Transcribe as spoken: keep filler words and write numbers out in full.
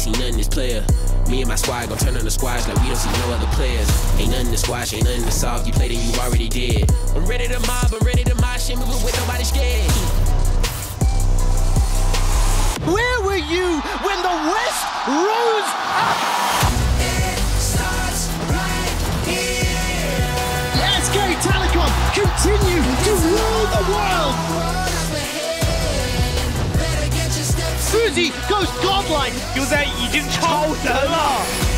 see nothing this player. Me and my squad gon' turn on the squads like we don't see no other players. Ain't nothing to squash, ain't nothing to solve. You played and you already did. I'm ready to mob, I'm ready to mosh, shit moving with nobody scared. Where were you when the West rose up? It starts right here. S K Telecom continue to rule the world. Fuzi goes godlike. 就在已经超神了。